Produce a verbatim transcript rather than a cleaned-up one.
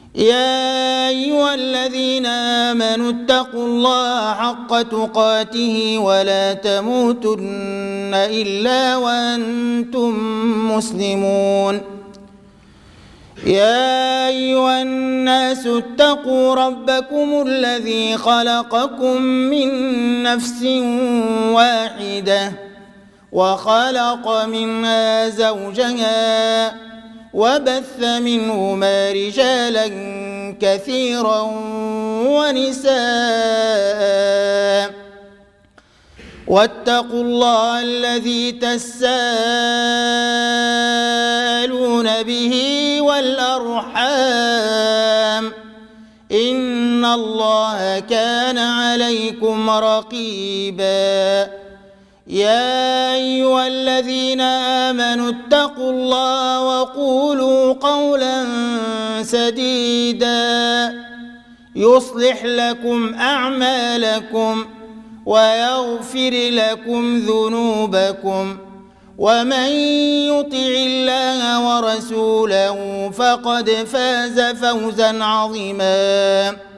يا أيها الذين آمنوا اتقوا الله حق تقاته ولا تموتن إلا وأنتم مسلمون. يا أيها الناس اتقوا ربكم الذي خلقكم من نفس واحدة وخلق منها زوجها وبث منهما رجالا كثيرا ونساء واتقوا الله الذي تساءلون به والأرحام إن الله كان عليكم رقيبا. يا أيها الذين آمنوا اتقوا الله وقولوا قولا سديدا يصلح لكم أعمالكم ويغفر لكم ذنوبكم ومن يطع الله ورسوله فقد فاز فوزا عظيما.